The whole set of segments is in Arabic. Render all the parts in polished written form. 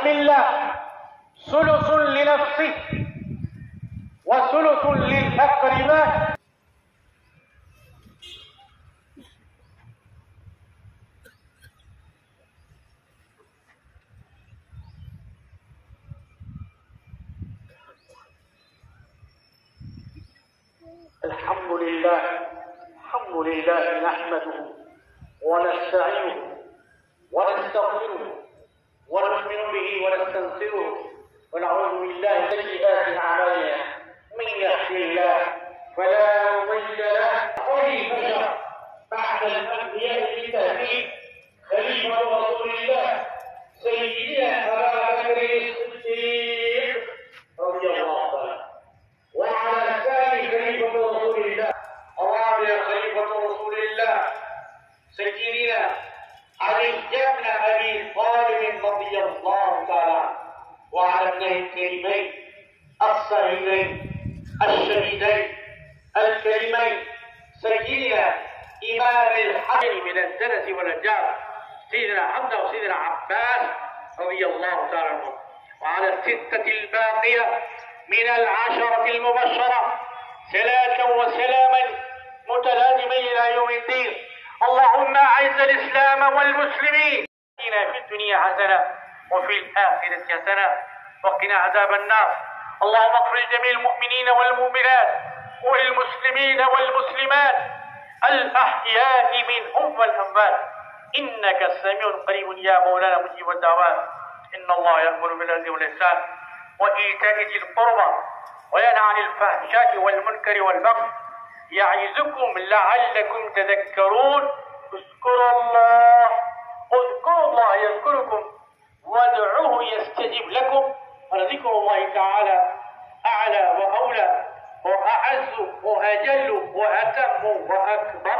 الملة ثلث لنفسه وثلث للأقرباء. الحمد لله نحمده ونستعينه ونستغفره ونؤمن به ونستنصره ونعوذ بالله من سيئات أعمالنا، من يهده الله فلا مضل له وله بعد الأنبياء بالتهديد خليفة رسول الله سيدنا أبا بكر الصديق رضي الله عنه، وعلى الثاني خليفة رسول الله الرابع خليفة رسول الله سيدنا علي بن أبي طالب رضي الله تعالى عنه، وعلى ابنيه الكريمين الصهيبين الشهيدين الكريمين سيدنا إمام الحرم من الدنس والنجار سيدنا حمزة وسيدنا عباس رضي الله تعالى عنهم، وعلى الستة الباقية من العشرة المبشرة صلاة وسلاما متلازمين إلى يوم الدين. اللهم أعز الإسلام والمسلمين، آتنا في الدنيا حسنة وفي الآخرة حسنة وقنا عذاب النار. اللهم اغفر لجميع المؤمنين والمؤمنات والمسلمين والمسلمات الأحياء منهم والأموات، إنك سميع قريب يا مولانا مجيب الدعوات. إن الله يأمر بالعدل والإحسان وإيتاء ذي القربى وينهى عن الفحشاء والمنكر والبغي يعظكم لعلكم تذكرون. اذكروا الله يذكركم وادعوه يستجب لكم، ولذكر الله تعالى أعلى وأولى وأعز وأجل وأتم وأكبر.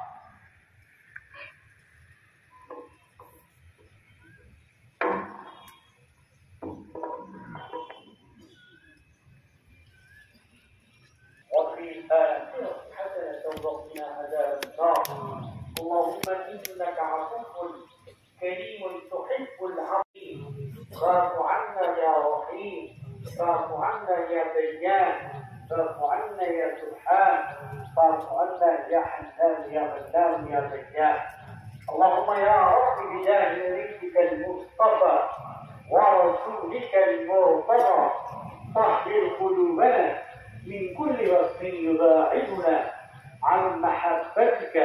وفي الآخرة حسنة وقنا عذاب النار. اللهم إنك عفو كريم تحب العفو، فاعف عنا يا رحيم، فاعف عنا يا ديان، فاعف عنا يا سبحان، فاعف عنا يا حنان يا منان يا ديان. اللهم يا رب بجاه نبيك المصطفى ورسولك المرتضى طهر قلوبنا من كل وصف يباعدنا عن محبتك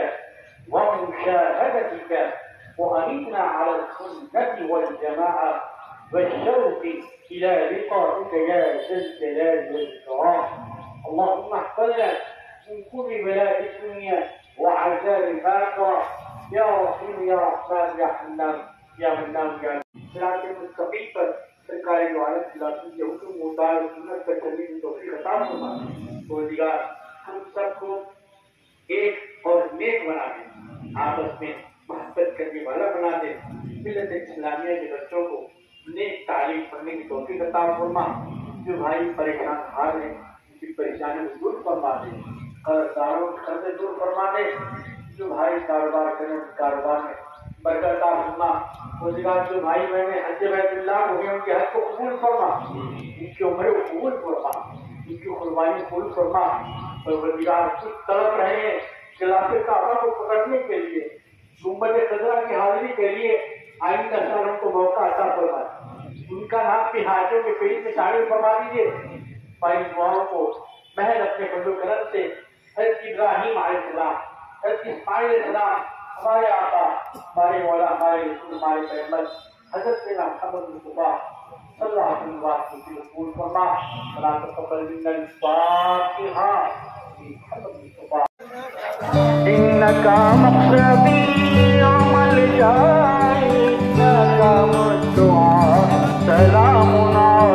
ومشاهدتك، وأمتنا على السنة والجماعة والشوق إلى لقائك يا ذا الجلال والإكرام. اللهم احفظنا من كل بلاء الدنيا وعذاب الآخرة يا رحيم يا رحمن يا حنان يا منان يا صراط المستقيم पर सरकार वाले खिलाफी के हुक्म मुताबिक सुन्नत पर चलने की तौफीक अता फरमा। परवरदिगार हम सबको एक और नेक बना दे, आपस में मोहब्बत करने वाला बना दे। मिल्लत इस्लामिया के बच्चों को नेक तालीम पढ़ने की तौफीक अता फरमा। जो भाई परेशान हाल हैं उनकी परेशानी को दूर फरमा दे, कर्जदारों के कर्ज दूर फरमा दे। जो भाई कारोबार करें उस कारोबार में बरकत अता फरमा। रोजगार जो भाई बहने हज बैतुल्लाह हो गए उनके हज को कबूल फरमा, उनकी उम्र को कबूल फरमा, उनकी कुर्बानी कबूल फरमा। परवरदिगार कुछ तड़प रहे हैं खिलाफे काबा को पकड़ने के लिए, गुंबद खजरा की हाजिरी के लिए, आइंदा साल उनको मौका अता फरमा। उनका नाम की हाजिरों के पेज में शामिल फरमा दीजिए। हमारी दुआओं को महज अपने फजल करम से हज़रत इब्राहीम अलैहिस्सलाम, हज़रत इस्माईल अलैहिस्सलाम, हमारे आका, हमारे मौला, हमारे रसूल, हमारे पैगंबर हज़रत सैयदना मुहम्मद मुस्तफा सल्लल्लाहु अलैहि वसल्लम की कबूल फरमा। सलात तक़ब्बल मिन्नल फातिहा मुहम्मद मुस्तफा। इन्नका मक़सदी अमल जाए, इन्नका मुद्दुआ सलामुन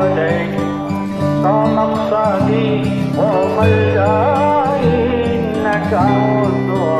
अलैका मक़सदी अमल जाए, इन्नका मुद्दुआ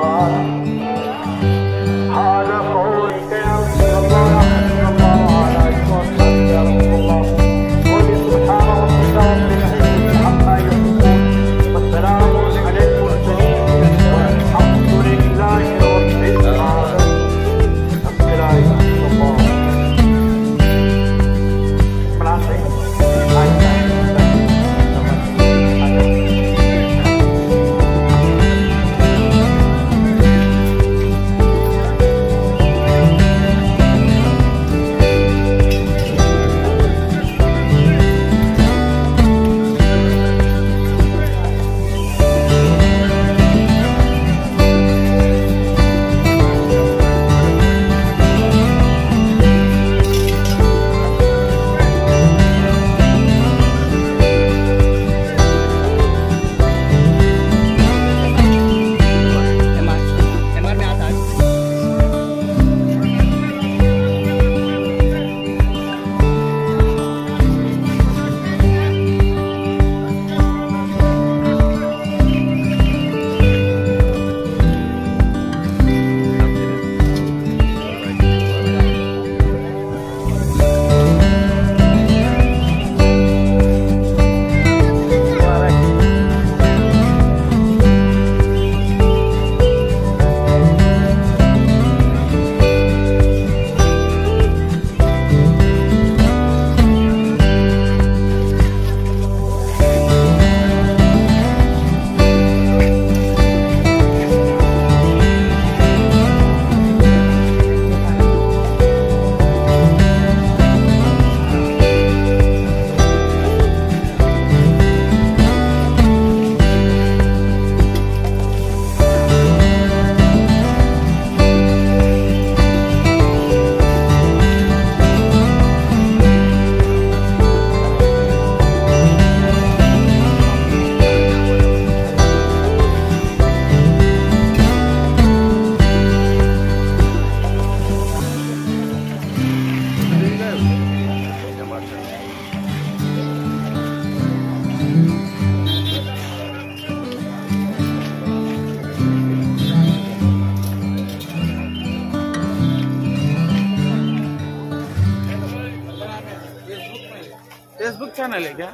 फेसबुक चैनल है क्या?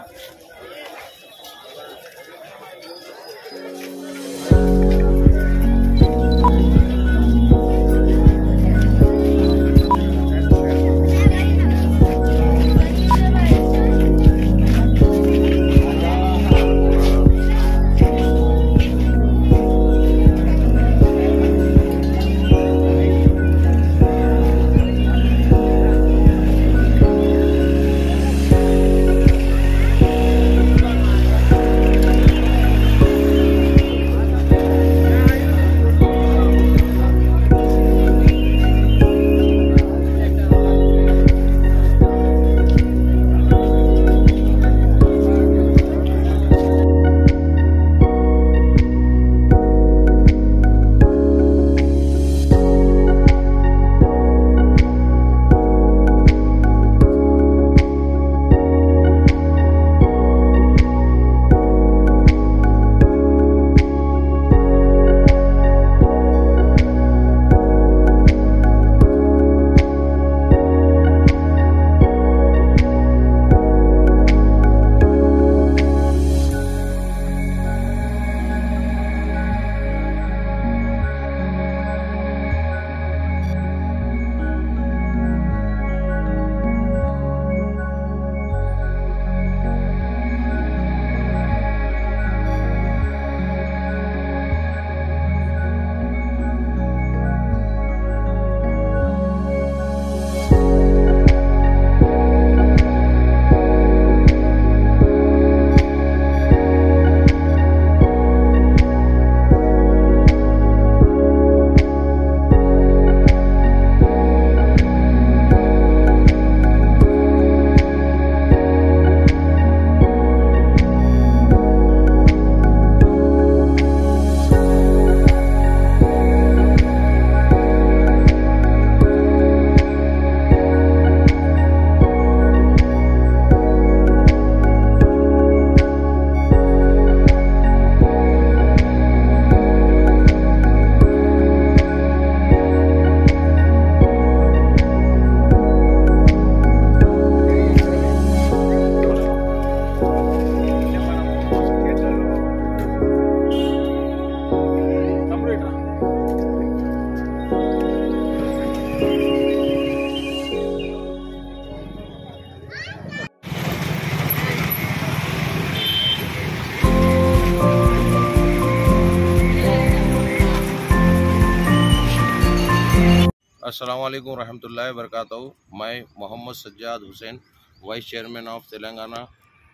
अस्सलाम वालेकुम रहमतुल्लाहि वबरकातुहू। मैं Mohammad Sajjad Hussain, vice chairman of Telangana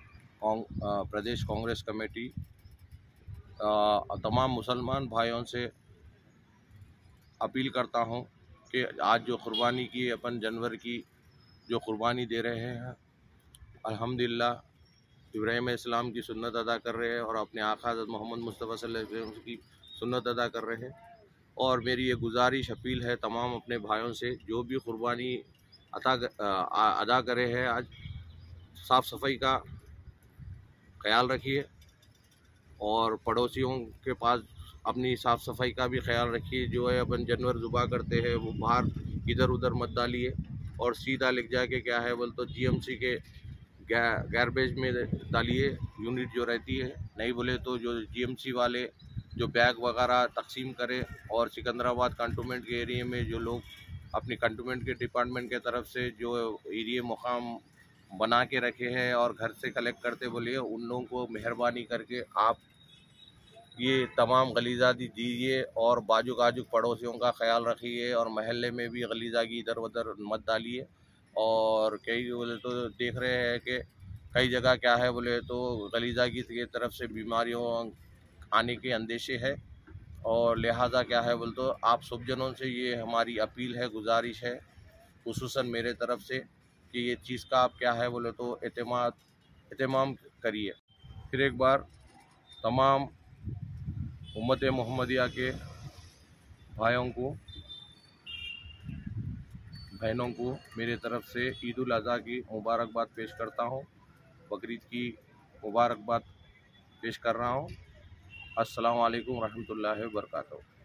Pradesh Congress committee, तमाम मुसलमान भाइयों से अपील करता हूं कि आज जो कुर्बानी की अपन जानवर की जो कुर्बानी दे रहे हैं, अल्हम्दुलिल्लाह इब्राहीम इस्लाम की सुन्नत अदा कर रहे हैं और अपने आका हज़रत मोहम्मद मुस्तफ़ा सल्लल्लाहु अलैहि वसल्लम की सुन्नत अदा कर रहे हैं। और मेरी ये गुजारिश अपील है तमाम अपने भाइयों से, जो भी कुर्बानी अदा करे हैं, आज साफ़ सफाई का ख्याल रखिए और पड़ोसियों के पास अपनी साफ़ सफाई का भी ख्याल रखिए। जो है अपन जानवर ज़ुबा करते हैं वो बाहर इधर उधर मत डालिए और सीधा लिख जाके क्या है बोल तो जीएमसी के गार्बेज में डालिए, यूनिट जो रहती है। नहीं बोले तो जो जीएमसी वाले जो बैग वगैरह तकसीम करें, और सिकंदराबाद कंटोनमेंट के एरिया में जो लोग अपनी कंटोनमेंट के डिपार्टमेंट के तरफ से जो एरिया मुकाम बना के रखे हैं और घर से कलेक्ट करते बोलिए, उन लोगों को मेहरबानी करके आप ये तमाम गलीज़ादी दीजिए और बाजू गाजुक पड़ोसियों का ख्याल रखिए और महल्ले में भी गलीज़ागी इधर उधर मत डालिए। और कई बोले तो देख रहे हैं कि कई जगह क्या है बोले तो गलीज़ागी की तरफ से बीमारियों आने के अंदेशे है, और लिहाजा क्या है बोल तो आप सब जनों से ये हमारी अपील है, गुजारिश है खुसूसन मेरे तरफ से कि ये चीज़ का आप क्या है बोले तो एहतमाम करिए। फिर एक बार तमाम उम्मत मोहम्मदिया के भाइयों को बहनों को मेरे तरफ से ईद उल अज़हा की मुबारकबाद पेश करता हूँ, बकरीद की मुबारकबाद पेश कर रहा हूँ। अस्सलाम वालेकुम रहमतुल्लाहि व बरकातहू।